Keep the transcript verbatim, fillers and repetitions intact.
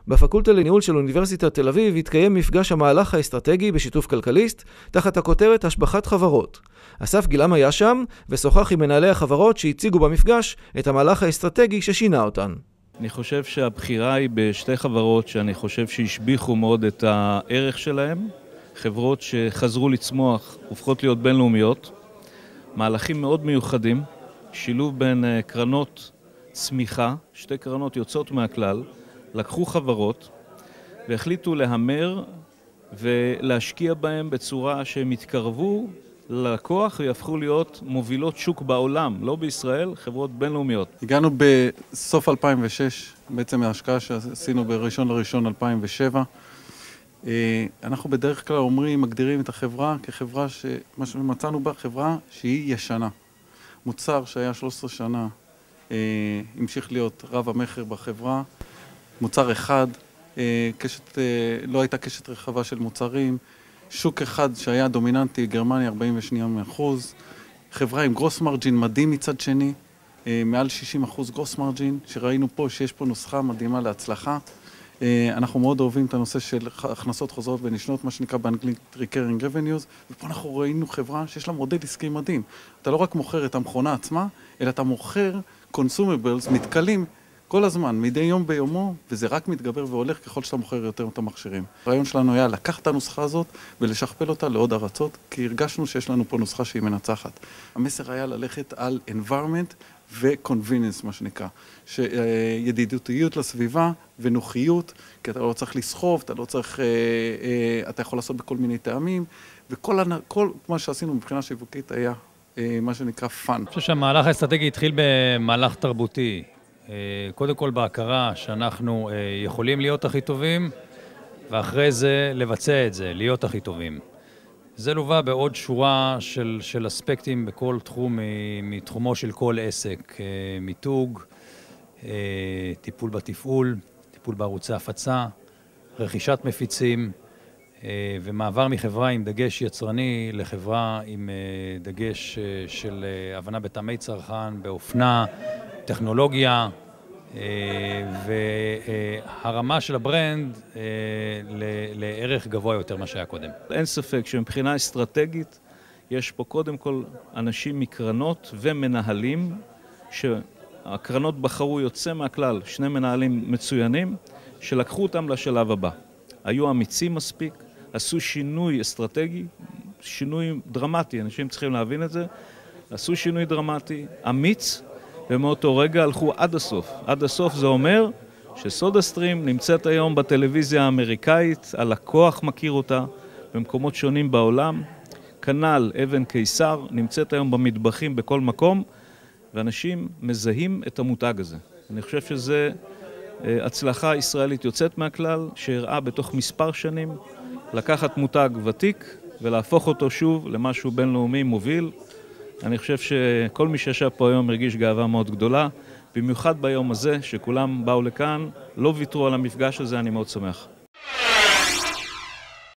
בפקולטה לניהול של אוניברסיטת תל אביב התקיים מפגש המהלך האסטרטגי בשיתוף כלכליסט, תחת הכותרת השבחת חברות. אסף גילם היה שם ושוחח עם מנהלי החברות שהציגו במפגש את המהלך האסטרטגי ששינה אותן. אני חושב שהבחירה היא בשתי חברות שאני חושב שהשביחו מאוד את הערך שלהם, חברות שחזרו לצמוח, הופכות להיות בינלאומיות, מהלכים מאוד מיוחדים, שילוב בין קרנות צמיחה, שתי קרנות יוצאות מהכלל, לקחו חברות והחליטו להמר ולהשקיע בהם בצורה שהם יתקרבו ללקוח ויהפכו להיות מובילות שוק בעולם, לא בישראל, חברות בינלאומיות. הגענו בסוף אלפיים ושש, בעצם ההשקעה שעשינו בראשון לראשון אלפיים ושבע. אנחנו בדרך כלל אומרים, מגדירים את החברה כחברה שמה שמצאנו בה, חברה שהיא ישנה. מוצר שהיה שלוש עשרה שנה, המשיך להיות רב המחר בחברה. מוצר אחד, קשת, לא הייתה קשת רחבה של מוצרים. שוק אחד שהיה דומיננטי, גרמניה ארבעים ושניים אחוז. חברה עם גרוס מרג'ין מדהים מצד שני, מעל שישים אחוז גרוס מרג'ין, שראינו פה שיש פה נוסחה מדהימה להצלחה. אנחנו מאוד אוהבים את הנושא של הכנסות חוזרות ונשנות, מה שנקרא באנגלית recurring revenues, ופה אנחנו ראינו חברה שיש לה מודל עסקי מדהים. אתה לא רק מוכר את המכונה עצמה, אלא אתה מוכר consumables, מתקלים כל הזמן, מדי יום ביומו, וזה רק מתגבר והולך ככל שאתה מוכר יותר את המכשירים. הרעיון שלנו היה לקחת את הנוסחה הזאת ולשכפל אותה לעוד ארצות, כי הרגשנו שיש לנו פה נוסחה שהיא מנצחת. המסר היה ללכת על environment ו-convenience, מה שנקרא, שידידותיות לסביבה ונוחיות, כי אתה לא צריך לסחוב, אתה לא צריך, אתה יכול לעשות בכל מיני טעמים, וכל כל מה שעשינו מבחינה שיווקית היה מה שנקרא fun. אני חושב שהמהלך האסטרטגי התחיל במהלך תרבותי. קודם כל בהכרה שאנחנו יכולים להיות הכי טובים, ואחרי זה לבצע את זה, להיות הכי טובים. זה לווה בעוד שורה של, של אספקטים בכל תחום, מתחומו של כל עסק, מיתוג, טיפול בתפעול, טיפול בערוצי הפצה, רכישת מפיצים, ומעבר מחברה עם דגש יצרני לחברה עם דגש של הבנה בטעמי צרכן, באופנה, טכנולוגיה, והרמה של הברנד לערך גבוה יותר מה שהיה קודם. אין ספק שמבחינה אסטרטגית יש פה קודם כל אנשים מקרנות ומנהלים שהקרנות בחרו יוצא מהכלל, שני מנהלים מצוינים שלקחו אותם לשלב הבא. היו אמיצים מספיק, עשו שינוי אסטרטגי, שינוי דרמטי, אנשים צריכים להבין את זה, עשו שינוי דרמטי, אמיץ, ומאותו רגע הלכו עד הסוף. עד הסוף זה אומר שסודה סטרים נמצאת היום בטלוויזיה האמריקאית, הלקוח מכיר אותה במקומות שונים בעולם, כנ"ל אבן קיסר נמצאת היום במטבחים בכל מקום, ואנשים מזהים את המותג הזה. אני חושב שזה הצלחה ישראלית יוצאת מהכלל, שהראה בתוך מספר שנים לקחת מותג ותיק ולהפוך אותו שוב למשהו בינלאומי מוביל. אני חושב שכל מי שישב פה היום הרגיש גאווה מאוד גדולה, במיוחד ביום הזה שכולם באו לכאן, לא ויתרו על המפגש הזה, אני מאוד שמח.